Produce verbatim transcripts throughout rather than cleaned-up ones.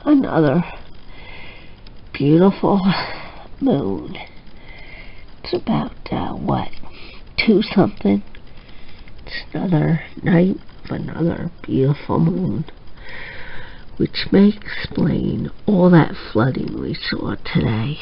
another beautiful moon. It's about, uh, what, two something? It's another night of another beautiful moon, which may explain all that flooding we saw today.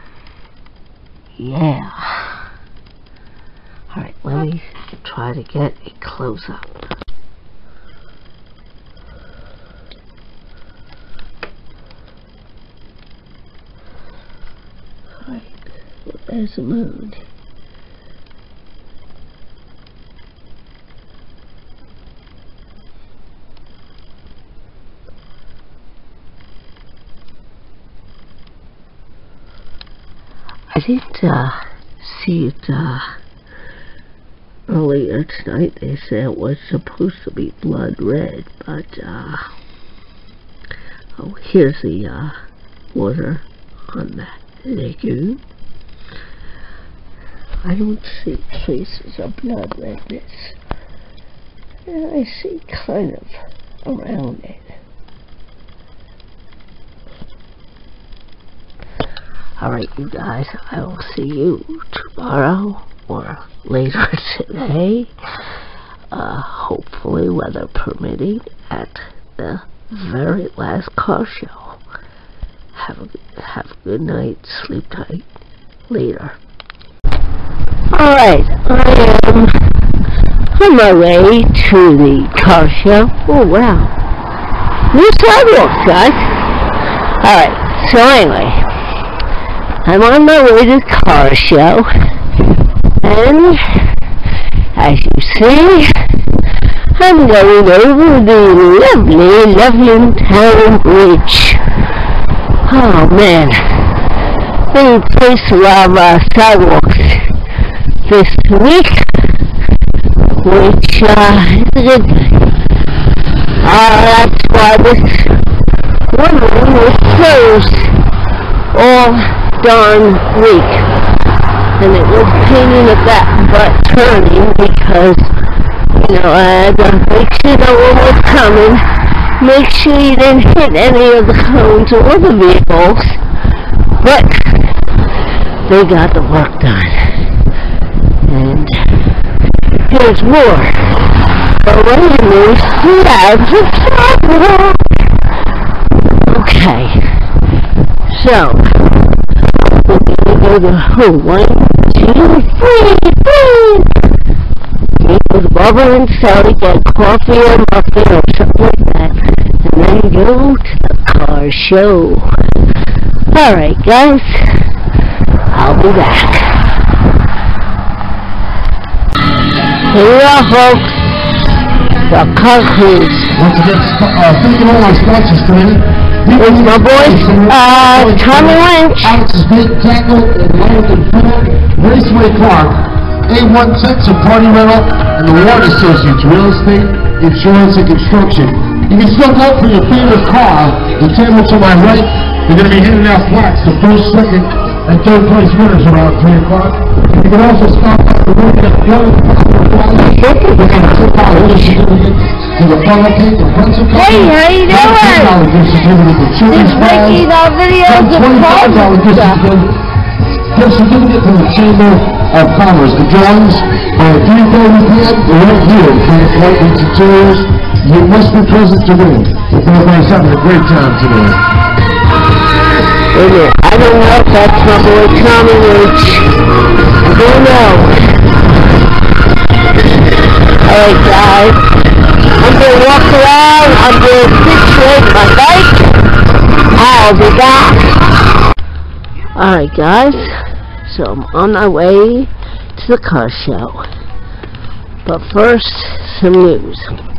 Yeah. Alright, let me try to get a close-up. Alright, well, there's the moon. I didn't uh, see it uh, earlier tonight. They said it was supposed to be blood red, but uh, oh, here's the uh, water on that lagoon. I don't see traces of blood redness. And I see kind of around it. Alright, you guys, I will see you tomorrow or later today, uh, hopefully weather permitting, at the very last car show. Have a, have a good night, sleep tight, later. Alright, I am on my way to the car show. Oh wow, new sidewalks, guys. Alright, so anyway, I'm on my way to the car show, and as you see, I'm going over the lovely, lovely town bridge. Oh man, they replaced a lot of uh, sidewalks this week, which uh, is a good thing. Uh, that's why this one room was closed all darn week, and it was pain in the back butt turning because, you know, I had to make sure no one was coming, make sure you didn't hit any of the cones or the vehicles, but they got the work done. And here's more. But wait a minute, that's a sidewalk. Okay, so go to oh, one, two, three, three. You go to Bubba and Sally, get coffee or muffin or something like that, and then go to the car show. Alright guys, I'll be back. Here we are, folks. The car cruise. Once again, uh, thanking all our sponsors today. It's my boys, uh, Tommy Lynch. Alex's Big Tackle and Logan Pool, Raceway Park, A one Sets and Party Rental, and the Warren Associates Real Estate, Insurance, and Construction. You can still vote for your favorite car. The table to my right, they're going to be handing out plaques to first, second, and third place winners around three o'clock. You can also stop by the room at young We're going to put out a certificate to the Funnel Cake and Pencil Company. Hey, how you doing? Just making our videos of twenty-five dollars gift certificate from the Chamber of Commerce. The drawings are at three thirty p m right here in Planet Lightning Interiors. You must be present to win. Everybody's having a great time today. Wait a minute, I don't know if that's my boy Tommy Lynch. I don't know. Alright guys, I'm going to walk around, I'm going to situate my bike. I'll be back. Alright guys, so I'm on my way to the car show. But first, some news.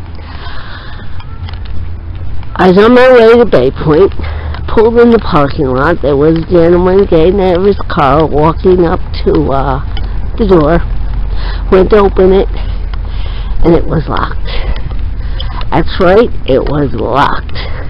I was on my way to Bay Point, pulled in the parking lot. There was a gentleman getting out of his car, walking up to uh, the door. Went to open it, and it was locked. That's right, it was locked.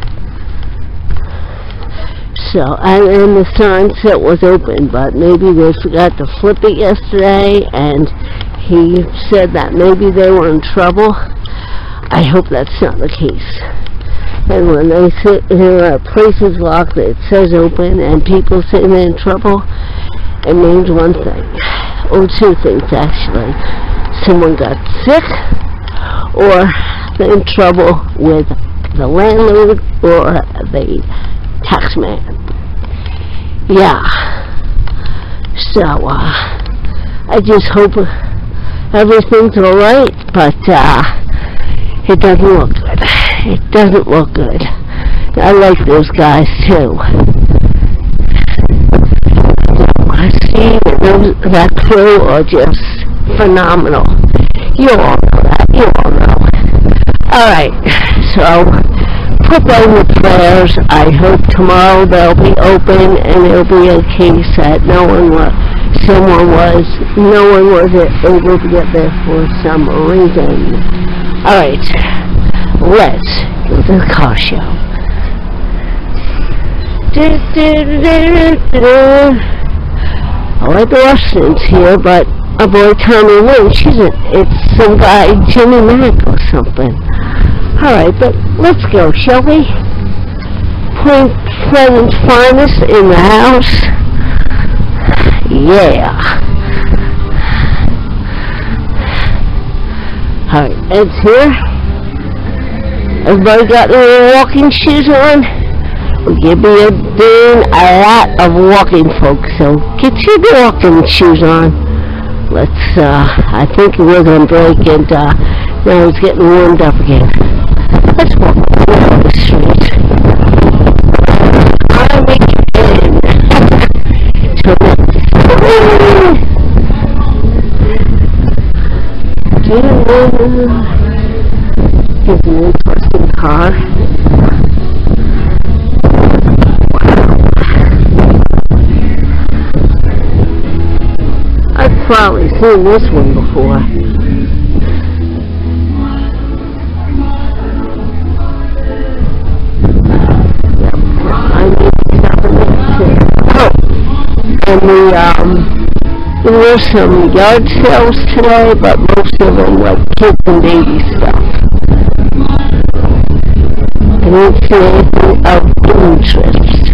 So, and, and the sign said it was open, but maybe they forgot to flip it yesterday, and he said that maybe they were in trouble. I hope that's not the case. And when they sit, there are places locked that says open and people sitting in trouble, it means one thing, or two things actually. Someone got sick, or they're in trouble with the landlord or the tax man. Yeah. So, uh, I just hope everything's alright, but, uh, it doesn't look good. It doesn't look good. I like those guys, too. Steve and those, that crew are just phenomenal. You all know that. You all know. Alright, so put that in the prayers. I hope tomorrow they'll be open and there'll be a case that no one was, someone was, no one was able to get there for some reason. Alright, let's go to the car show. Do, do, do, do, do. I like the Austin's here, but our boy Tommy Lynch, she's a, it's some guy, Jimmy Mack or something. Alright, but let's go, shall we? Point Pleasant's finest in the house. Yeah. Alright, Ed's here. Everybody got their walking shoes on? We'll give you doing a lot of walking, folks, so get your walking shoes on. Let's, uh, I think we're going to break, and uh, now it's getting warmed up again. Let's walk down the street. I'm in. It's an interesting car. I've probably seen this one before. Yep, I need to stop in there too. Oh, and the, um, there were some yard sales today, but most of them like kids and baby stuff. I didn't see anything of interest.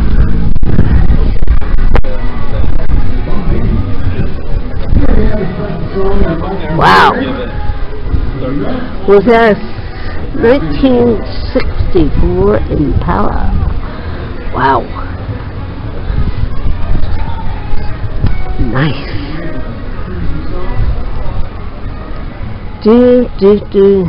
Wow. Was that a nineteen sixty-four Impala? Wow. Nice. Do, do, do.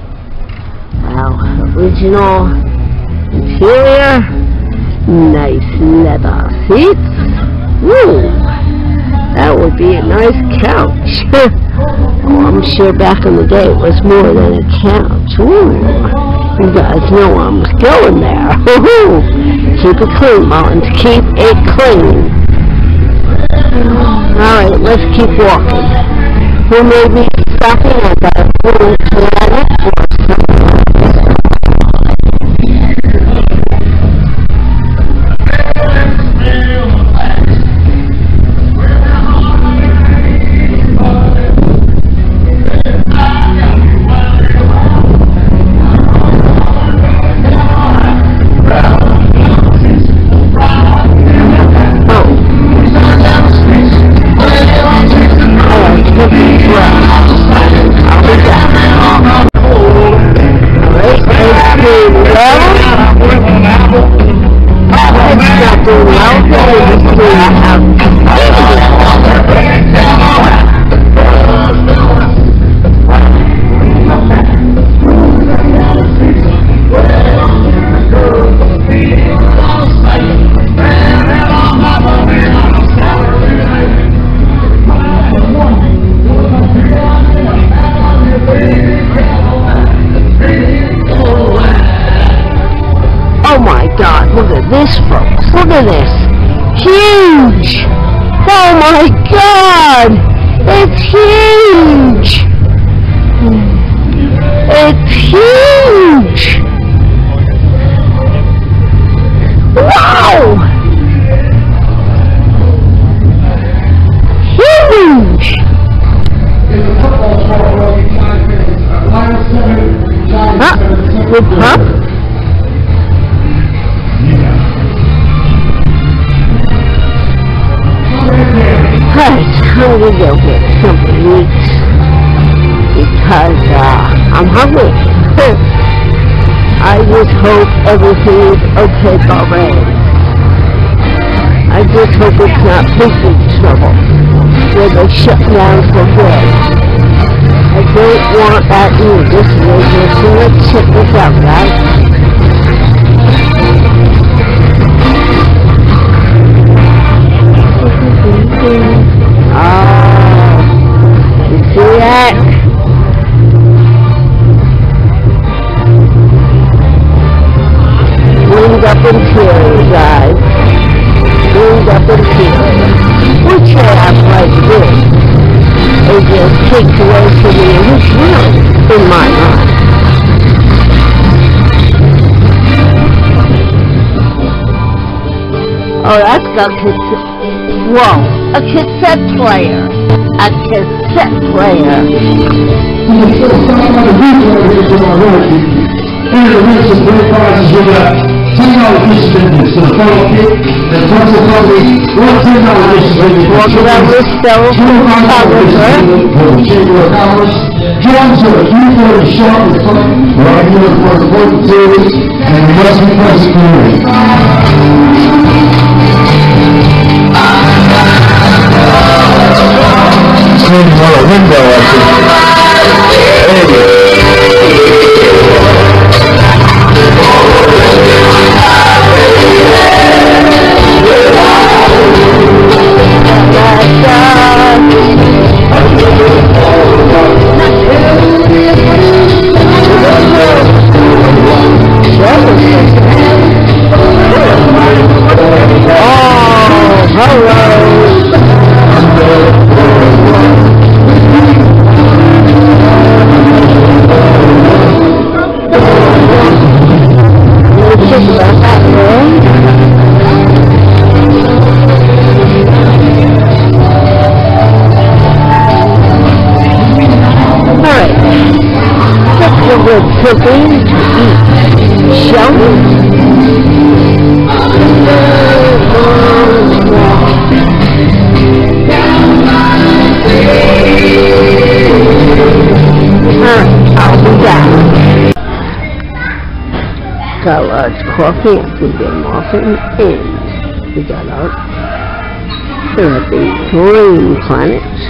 Wow. Original interior. Nice leather seats. Woo. That would be a nice couch. Oh, I'm sure back in the day it was more than a couch. Ooh. You guys know I'm going there. Keep it clean, Mullins. Keep it clean. Alright, let's keep walking. We may be stopping at that little planet or something. This, folks, look at this. Huge! Oh my God! It's huge! It's huge! Wow! Huge! Huh? With pup? I'm hungry. I just hope everything is okay already. I just hope it's not big, big trouble where they shut down for good. I don't want that either. This is just, so let's check this out, guys. Oh, you see that? Wind up interior, guys. Wind up interior. Which I have like this. It just takes away from the original in my mind. Oh, that's a cassette. Whoa, a cassette player. A cassette player. ten dollar fish business to the photo kit, and plus the company, one ten dollar fish business. Walk around this stove, photographer. For the Chamber of Commerce. Jones are three forty sharp with fun, right here for the important series, and we must be present for you. Cleaning on a window, I think. Cooking to eat, shall we? Alright, I'll be back. Got large coffee, we get muffin, and we got our therapy green planets.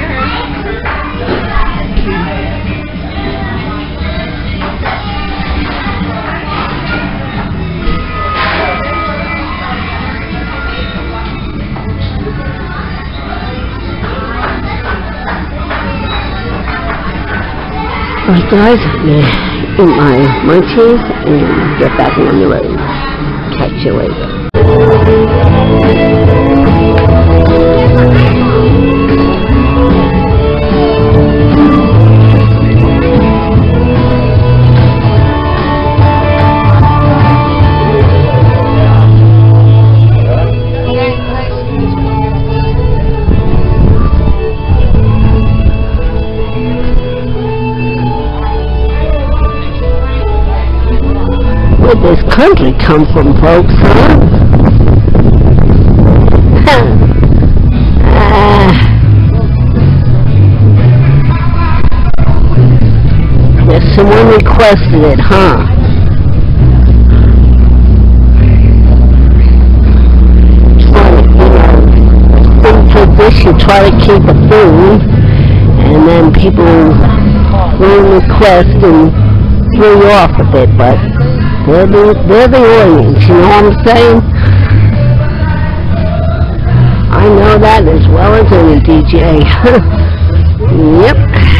Alright guys, I'm gonna eat my munchies and get back on the road. Catch you later. Where'd this country come from, folks, huh? uh, yes, someone requested it, huh? Trying to, you know, things like this, you try to keep a thing, and then people will request and throw you off a bit, but They're the, they're the audience, you know what I'm saying? I know that as well as any D J. Yep.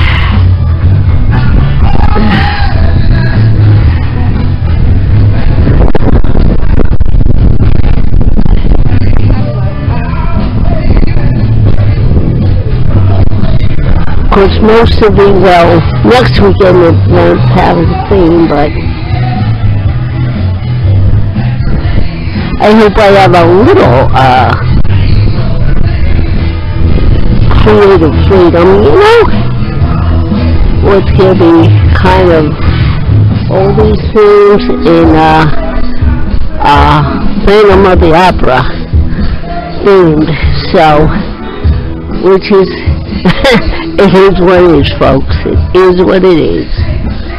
Of course, most of the, well, next weekend it won't have a theme, but I hope I have a little, uh, creative freedom, you know? What's gonna be kind of all these themes in, uh, uh, Phantom of the Opera themed, so, which is, it is what it is, folks. It is what it is.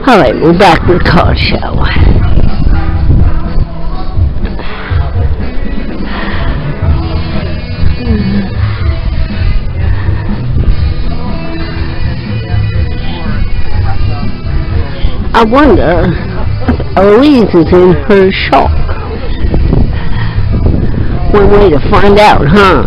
Alright, we're back with Car Show. I wonder if Eloise is in her shock. One way to find out, huh?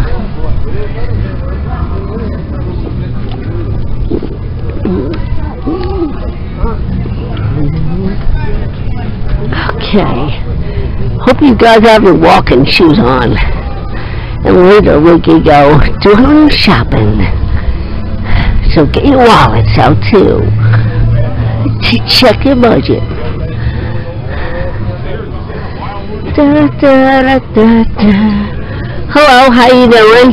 Okay. Hope you guys have your walking shoes on. And later we can go do a little shopping. So get your wallets out too. Check your budget. Da, da, da, da, da. Hello, how you doing?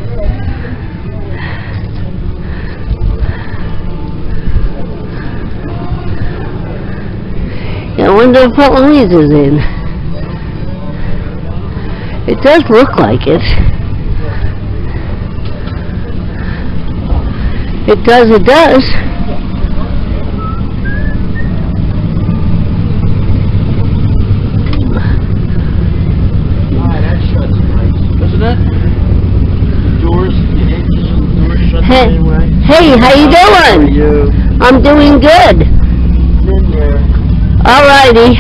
I wonder if Eloise is in. It does look like it. It does, it does. Hey, hey, how you doing? You. I'm doing good. In there. Alrighty.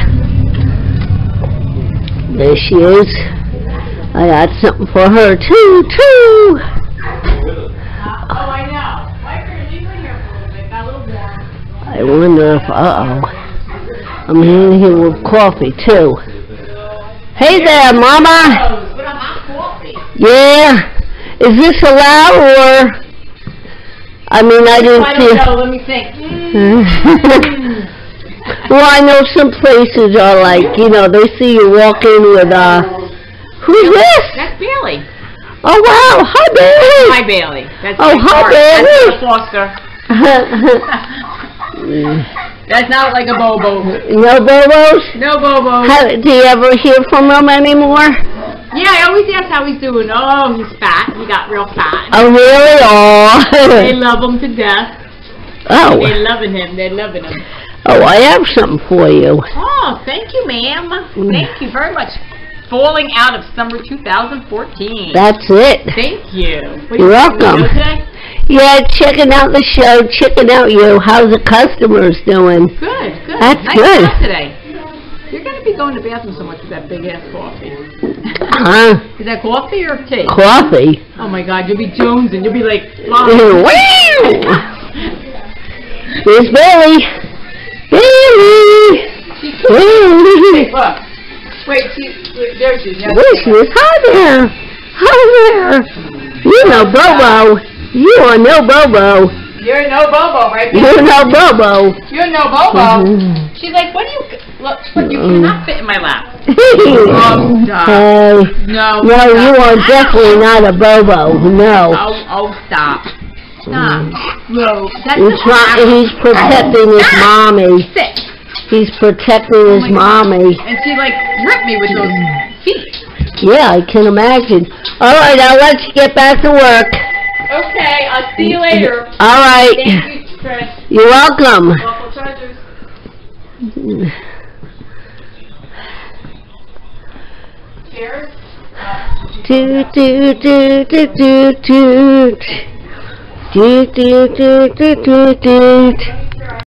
There she is. I got something for her too, too. Oh, I know. Why are you leaving here for a little bit? Got a little warm. I wonder if, uh-oh. I'm in here with coffee too. Hey there, Mama. But I'm hot coffee. Yeah. Is this allowed or? I mean, I didn't I see. don't know. Let me think. Well, I know some places are like, you know, they see you walk in with, uh, who's this? That's Bailey. Oh, wow. Hi, Bailey. Hi, Bailey. That's Oh, my hi, car. Bailey. That's a Foster. That's not like a Bobo. No Bobos? No Bobo. How, do you ever hear from him anymore? Yeah, I always ask how he's doing. Oh, he's fat. He got real fat. Oh, really? They Oh. love him to death. Oh. They're loving him. They're loving him. Oh, I have something for you. Oh, thank you, ma'am. Thank you very much. Falling out of summer two thousand fourteen. That's it. Thank you. What You're do you welcome. think, you know today? Yeah, checking out the show, checking out you. How's the customers doing? Good, good. That's nice good. job today. You're going to be going to the bathroom so much with that big ass coffee. Huh? Is that coffee or tea? Coffee. Oh my God, you'll be jonesing. You'll be like, Wow. flying. There's Bailey. Bailey. Bailey. Look. Wait, she, wait, there she is. Yes. There she is. Hi there. Hi there. You know Bobo. You are no Bobo. You're no Bobo, right? You're no Bobo. You're no Bobo. Mhm. She's like, what do you, look, look, you Mm. cannot fit in my lap. Oh, stop. Hey. No. No, stop. you are definitely not a Bobo. No. Oh, oh, stop. Stop. No. That's He's, just try- he's protecting his mommy. sick. He's protecting his Oh my God. mommy. And she like ripped me with those feet. Yeah, I can imagine. All right, I'll let you get back to work. Okay, I'll see you later. All right. Thank you, Chris. You're welcome. Waffle Treasures. Cheers. Do do do do do do do do do do do do.